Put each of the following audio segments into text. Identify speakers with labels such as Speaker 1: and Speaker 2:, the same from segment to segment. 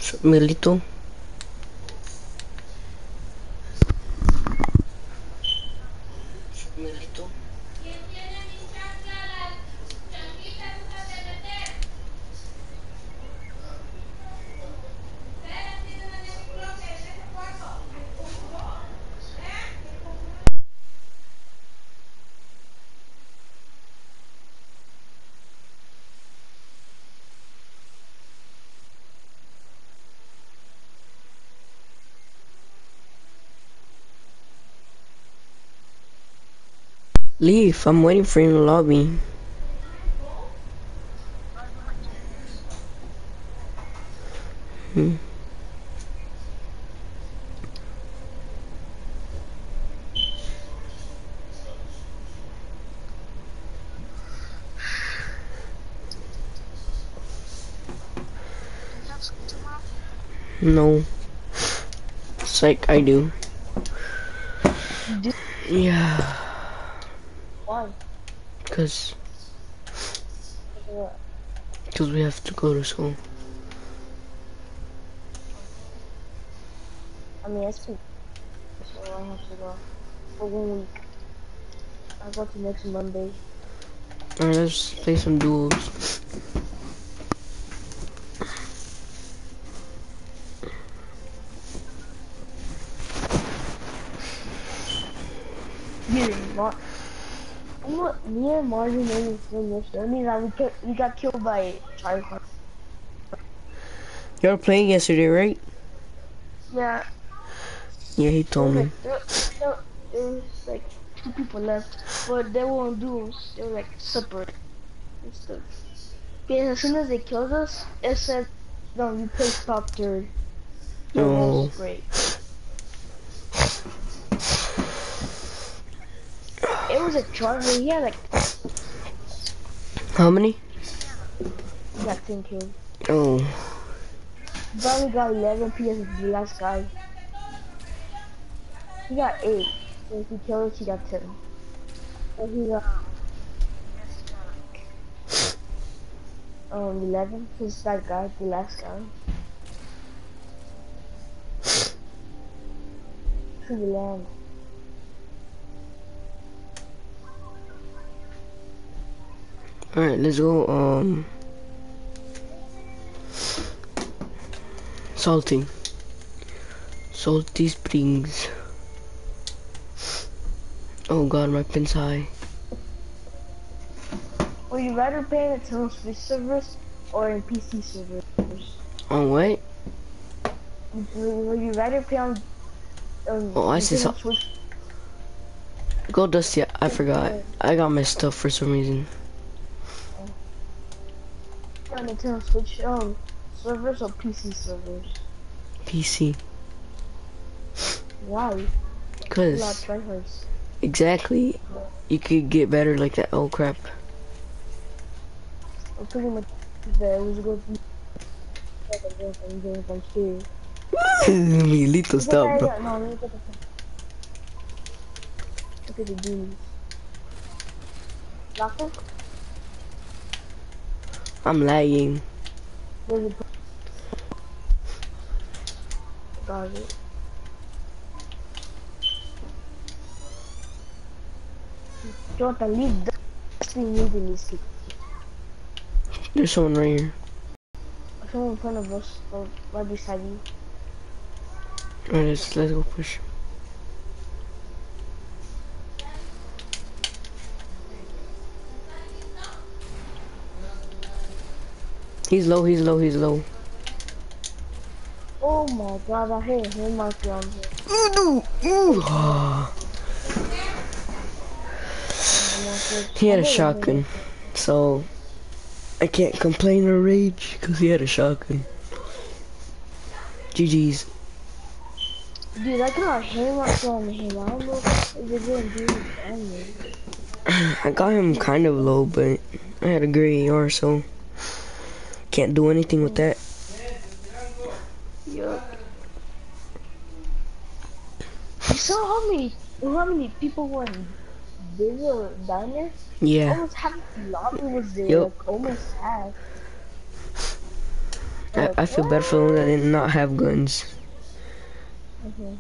Speaker 1: Milito. Leave, I'm waiting for you in the lobby. No. It's like I do. Yeah.
Speaker 2: Why?
Speaker 1: Cause we have to go to school.
Speaker 2: I mean, it's been so I have to go for 1 week. I go to next Monday.
Speaker 1: Alright, let's play some duels.
Speaker 2: Yeah, me and Marvin made a film yesterday. I mean, we got killed by Tricon.
Speaker 1: You were playing yesterday, right?
Speaker 2: Yeah,
Speaker 1: Yeah, he
Speaker 2: there
Speaker 1: told
Speaker 2: was
Speaker 1: me.
Speaker 2: like 2 people left, but they were on duels. They were like separate and stuff. Because as soon as they killed us, it said, "No, you placed top third." So that was
Speaker 1: Oh.
Speaker 2: great. It was a charger. He had like
Speaker 1: How many?
Speaker 2: he got 10 kills.
Speaker 1: Oh.
Speaker 2: Barney got 11 PS is the last guy. He got 8. So if he killed us, he got 10. So he got 11. He's that guy, the last guy. To the land.
Speaker 1: Alright, let's go, Salty. Salty Springs. Oh god, my pin's high.
Speaker 2: Would you rather play in Nintendo Switch servers or in PC servers?
Speaker 1: On what?
Speaker 2: Would you rather play on
Speaker 1: Oh, I see
Speaker 2: Nintendo
Speaker 1: some.
Speaker 2: Switch?
Speaker 1: Go Dusty, I forgot. I got my stuff for some reason.
Speaker 2: On Nintendo Switch servers or PC servers?
Speaker 1: PC.
Speaker 2: Why?
Speaker 1: Cause, exactly, you could get better like that. Oh crap.
Speaker 2: I'm pretty much there. Was going to I'm scared.
Speaker 1: Milito, stop, bro.
Speaker 2: No, let me get the look at the dudes. Locker?
Speaker 1: I'm lagging.
Speaker 2: There's a got it. Jonathan, leave the thing immediately.
Speaker 1: There's someone right here.
Speaker 2: Someone in front of us, or right beside you.
Speaker 1: Alright, let's go push. He's low, he's low, he's low.
Speaker 2: Oh my god, I hate him right down
Speaker 1: Ooh. He had a shotgun, so I can't complain or rage because he had a shotgun. GG's.
Speaker 2: Dude, I got him right on him. I don't know if they're gonna do damage.
Speaker 1: I got him kind of low, but I had a great AR, so can't do anything with that.
Speaker 2: Yup. You saw how many people were in video down there?
Speaker 1: Yeah.
Speaker 2: Almost half the lobby was there,
Speaker 1: Yep.
Speaker 2: like almost half. Like,
Speaker 1: I feel bad for them that did not have guns.
Speaker 2: Mhm.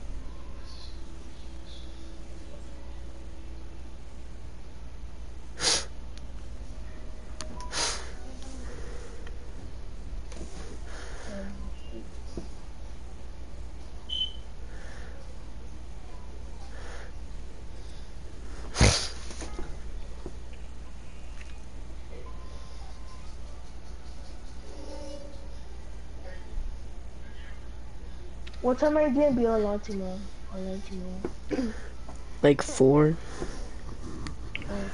Speaker 2: What time are you gonna be online tomorrow? Online tomorrow.
Speaker 1: Like 4.
Speaker 2: Oh.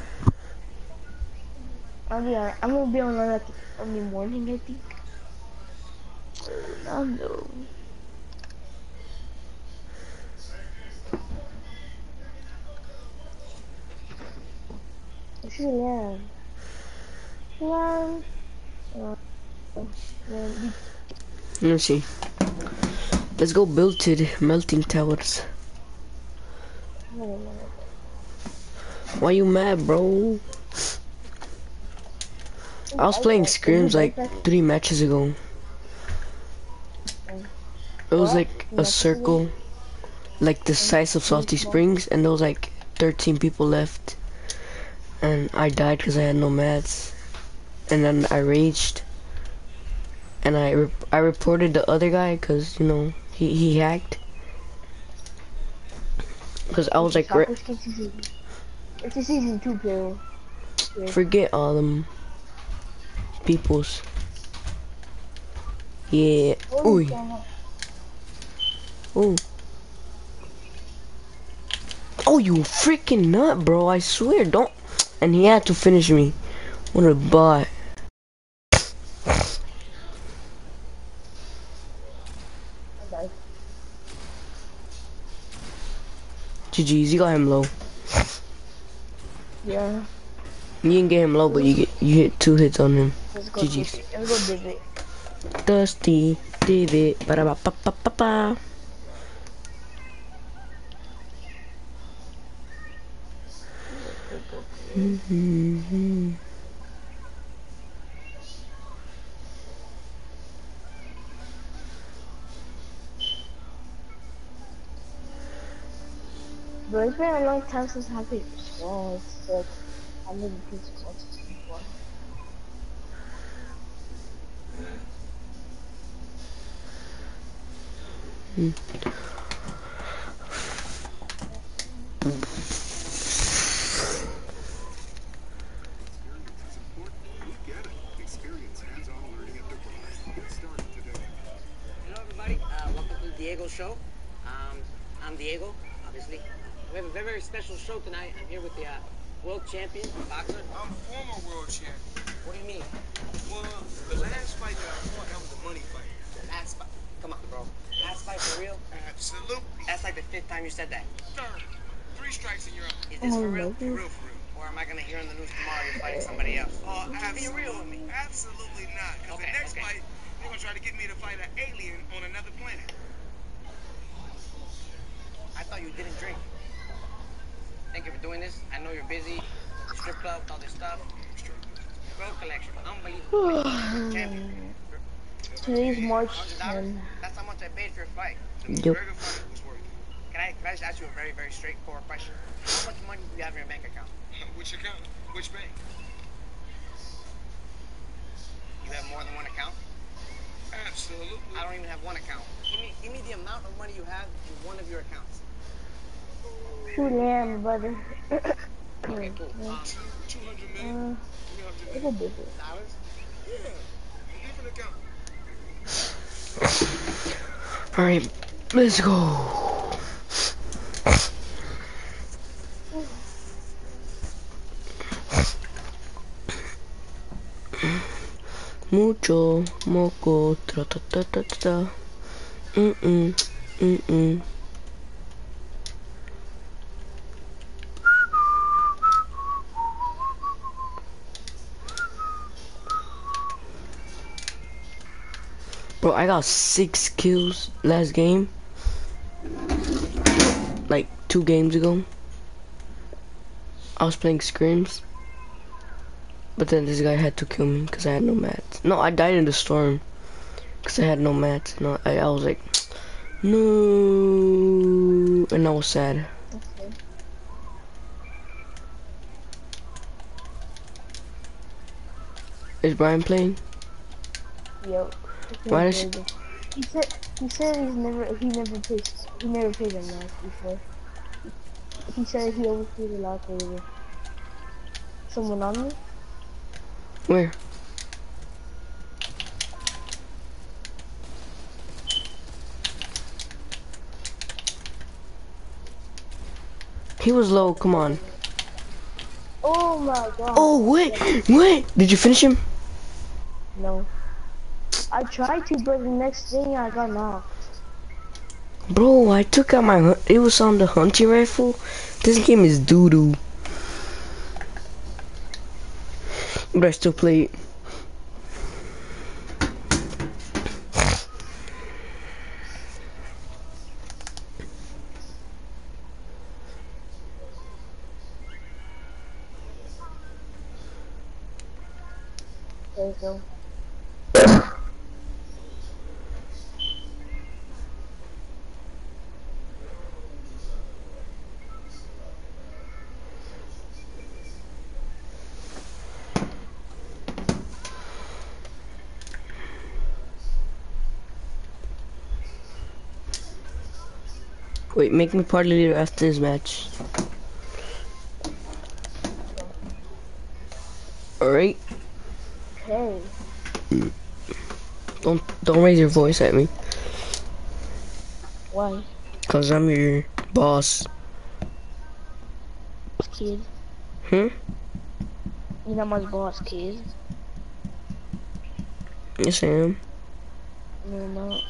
Speaker 2: I'm gonna be online like early morning, I think. No. This is land. Land. Uh, land.
Speaker 1: Let me see. Let's go build to the melting towers. Why you mad, bro? I was playing scrims like 3 matches ago. It was like a circle, like the size of Salty Springs, and there was like 13 people left. And I died because I had no mats. And then I raged. And I reported the other guy because, you know, he hacked. Because I was like,
Speaker 2: It's a season 2 player.
Speaker 1: forget all them peoples. Yeah. Ooh. Ooh. Oh, you freaking nut, bro. I swear, don't. And he had to finish me. What a bot. GG's, you got him low.
Speaker 2: Yeah.
Speaker 1: You didn't get him low, but you hit 2 hits on him. GG's.
Speaker 2: Let's go Divot.
Speaker 1: Dusty, David, ba ba ba ba ba ba.
Speaker 2: But it's been a long time since I played Squall. It's like, I've never played Squall before.
Speaker 3: Hello everybody, welcome to the Diego Show. I'm Diego, obviously. We have a very, very special show tonight. I'm here with the world champion boxer.
Speaker 4: I'm former world champion.
Speaker 3: What do you mean?
Speaker 4: Well, the last fight that I fought, that was a money fight.
Speaker 3: Last fight? Come on, bro. Last fight for real?
Speaker 4: Absolutely.
Speaker 3: That's like the 5th time you said that.
Speaker 4: Third. 3 strikes and you're out.
Speaker 3: Is this for real?
Speaker 4: For real, for real.
Speaker 3: Or am I gonna hear in the news tomorrow you're fighting somebody else? Be real with me.
Speaker 4: Absolutely not. Because
Speaker 3: Okay,
Speaker 4: the next
Speaker 3: okay.
Speaker 4: fight, they're going to try to get me to fight an alien on another planet.
Speaker 3: I thought you didn't drink. Thank you for doing this. I know you're busy. Strip club, all this stuff. Road collection, unbelievable. Champion.
Speaker 2: Today's March
Speaker 3: $100?
Speaker 2: 10.
Speaker 3: That's how much I paid for your fight.
Speaker 1: Yup.
Speaker 4: McGregor fight was worth it.
Speaker 3: Can I just ask you a very, very straightforward question? How much money do you have in your bank account?
Speaker 4: Which account? Which bank?
Speaker 3: You have more than one account?
Speaker 4: Absolutely.
Speaker 3: I don't even have one account. Give me the amount of money you have in one of your accounts.
Speaker 2: Shoot lamb, brother.
Speaker 3: Okay, cool.
Speaker 4: 200 million.
Speaker 2: It's a big deal.
Speaker 3: Dollars?
Speaker 4: Yeah. A different account.
Speaker 1: Alright, let's go. Mucho moco, tra ta ta ta ta. Mm. Bro, I got 6 kills last game. Like 2 games ago. I was playing scrims. But then this guy had to kill me because I had no mats. No, I died in the storm. Cause I had no mats. No, I was like, no, and I was sad.
Speaker 2: Okay.
Speaker 1: Is Brian playing?
Speaker 2: Yep.
Speaker 1: Why does
Speaker 2: He said he never played a match before. He said he always plays a lot with someone on me.
Speaker 1: where? He was low. Come on.
Speaker 2: Oh my god.
Speaker 1: Oh wait. Did you finish him?
Speaker 2: No. I tried to, but the next thing I got knocked.
Speaker 1: Bro, I took out my. It was on the hunting rifle. This game is doo doo. But I still play it.
Speaker 2: There you go.
Speaker 1: Wait, make me party leader after this match. Alright.
Speaker 2: Okay.
Speaker 1: Don't raise your voice at me.
Speaker 2: Why?
Speaker 1: Cause I'm your boss.
Speaker 2: Kid.
Speaker 1: Hmm?
Speaker 2: You're not my boss, kid.
Speaker 1: Yes I am.
Speaker 2: No, you're not.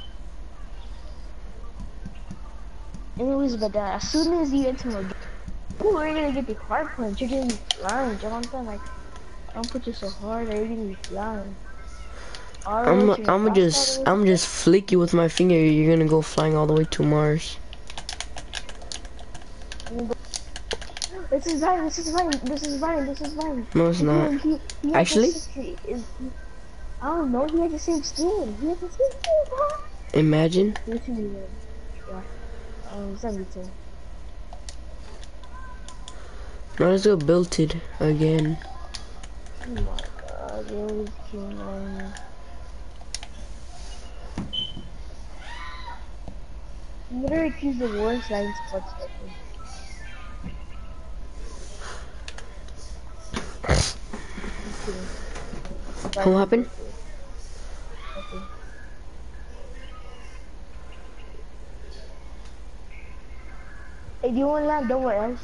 Speaker 2: Anyways, but as soon as you enter my game, ooh, we're gonna get the hard punch. You're gonna be flying, Jonathan. Like, don't put you so hard, or you're gonna be flying.
Speaker 1: I'm just flick you with my finger. You're gonna go flying all the way to Mars.
Speaker 2: This is fine. This is fine. This is fine. This is fine.
Speaker 1: No, it's not.
Speaker 2: He
Speaker 1: Actually?
Speaker 2: I don't know. He had the same skin. He had the same skin, bro.
Speaker 1: Imagine.
Speaker 2: Yeah. 17.
Speaker 1: Now let's go built it again.
Speaker 2: Oh my god, they always killing on me. You literally choose the worst line spots ever.
Speaker 1: What happened?
Speaker 2: Okay. Hey, do you want to land somewhere else?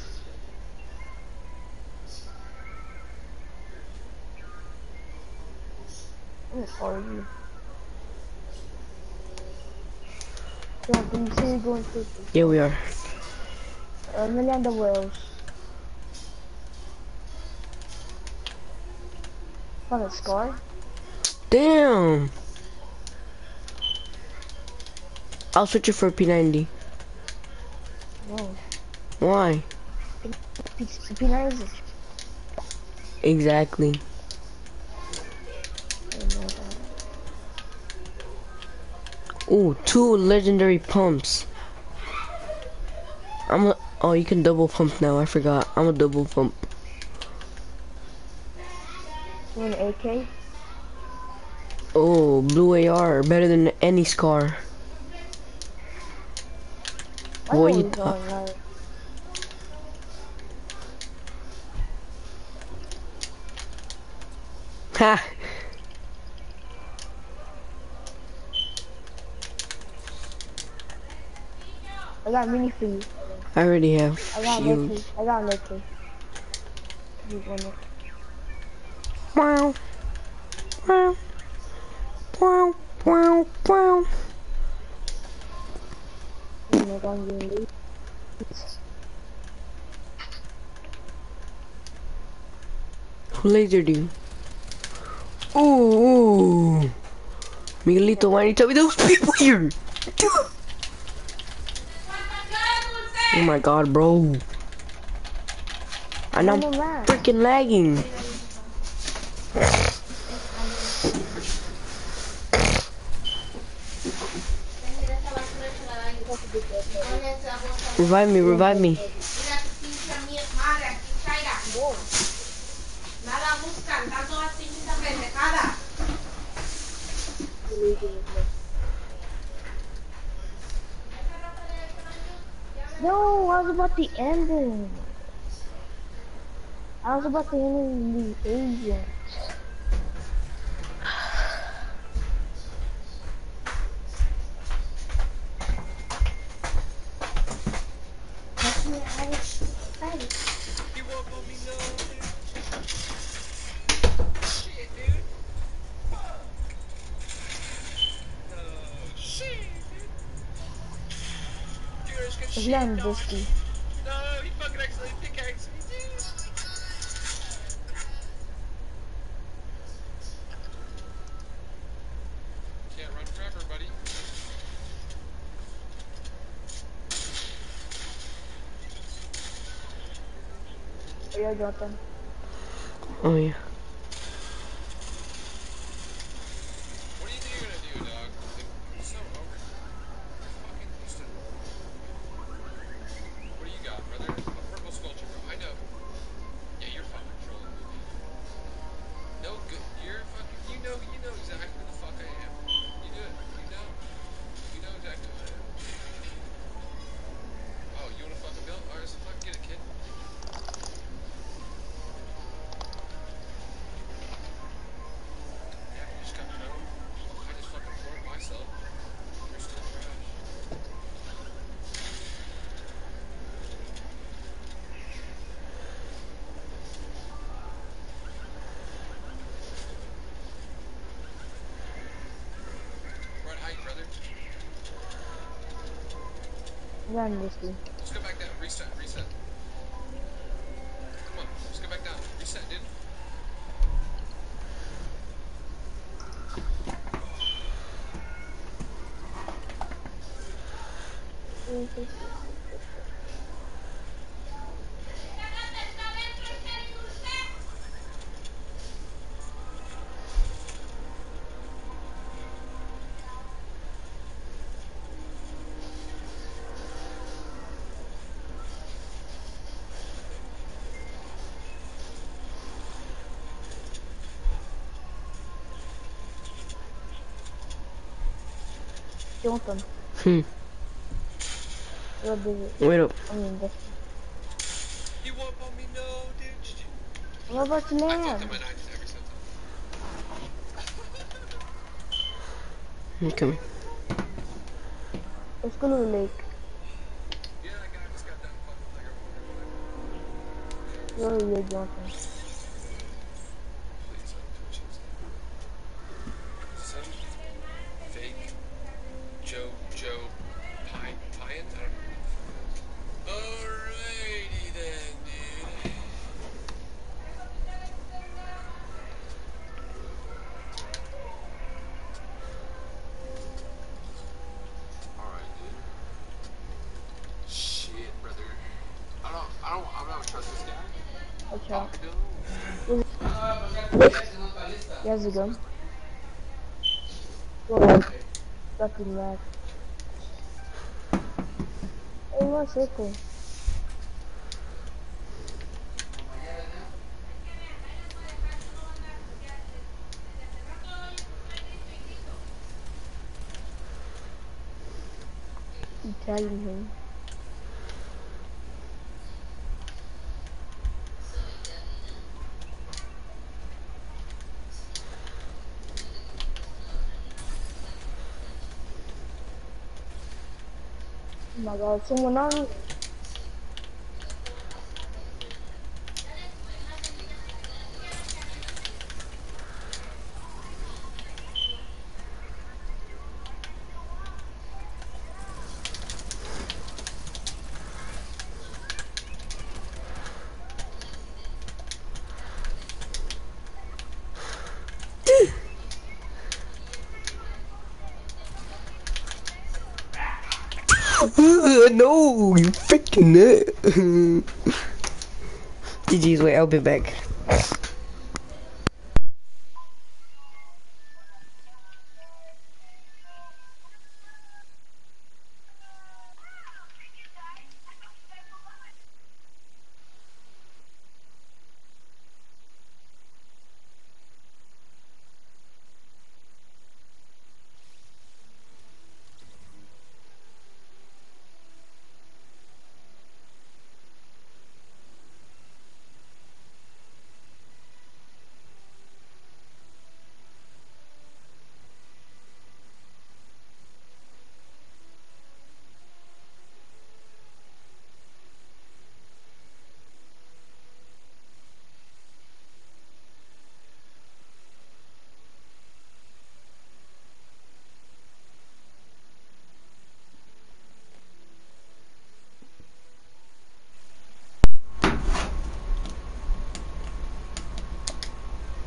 Speaker 2: I'm gonna call you. Come on, can you see me going quickly?
Speaker 1: Yeah, we are.
Speaker 2: I'm gonna land somewhere else. Found a scar?
Speaker 1: Damn. I'll switch it for a P90.
Speaker 2: No.
Speaker 1: Why?
Speaker 2: P9 is
Speaker 1: Exactly. Ooh, 2 legendary pumps. Oh, you can double pump now. I forgot. I'm a double pump.
Speaker 2: You want an AK?
Speaker 1: Oh, blue AR, better than any scar.
Speaker 2: I know
Speaker 1: What you
Speaker 2: he's going right.
Speaker 1: Ha!
Speaker 2: I got mini for you.
Speaker 1: I already have
Speaker 2: I got
Speaker 1: shield.
Speaker 2: an AK. I got an AK. You want it?
Speaker 1: Wow. Wow. Wow. Wow. Wow.
Speaker 2: You know, I'm getting loot.
Speaker 1: Who lasered you? Ooh. Miguelito, why didn't you tell me those people here? Dude. Oh my god, bro. And I'm freaking lagging. Revive me, revive me.
Speaker 2: No, I was about to end it. I was about to end the agent.
Speaker 4: You won't let me know, dude. Shit, dude. Fuck. No, shit, dude. Dude, I just got shit
Speaker 2: Islam
Speaker 4: on.
Speaker 2: Disky.
Speaker 4: No, he fucking accidentally pickaxed me, dude. Can't run forever, buddy.
Speaker 2: Oh yeah, Jonathan.
Speaker 1: Oh yeah.
Speaker 4: What do you think you're gonna do, dog? Like, I'm so over you. You're fucking used to. What do you got, brother? A purple sculpture, bro. I know. Yeah, you're fucking trolling me, dude. No good. You're fucking. You know exactly who the fuck I am. You do it. You know exactly who I am. Oh, you wanna fucking build? Alright, so fucking get it, kid. Yeah, you just got chrome. I just fucking formed myself. You're still trash. Right height, brother.
Speaker 2: Islam Disky.
Speaker 4: Let's go back down. Reset. Come on, let's go back down. Reset, dude.
Speaker 2: Jonathan. What is it?
Speaker 1: Wait up.
Speaker 2: I mean, this.
Speaker 4: You won't let me know, dude.
Speaker 2: What about the
Speaker 4: I fucked
Speaker 2: land?
Speaker 4: up my 90s every single time.
Speaker 1: I'm coming.
Speaker 2: Let's go to the lake.
Speaker 4: Yeah, that guy just got done fucking with like a
Speaker 2: Go to the lake, Jonathan.
Speaker 4: Please don't touch his Some fake Joe Pine? I don't know. Alrighty then, dude. Alright, dude. Shit, brother. I'm not trust this guy.
Speaker 2: Watch out.
Speaker 4: No.
Speaker 2: Here's the gun. Go ahead. Fucking mad. Hey, what's circle? I'm tagging him. Oh my god, someone on me.
Speaker 1: No, you freaking nut. GG's, wait, I'll be back.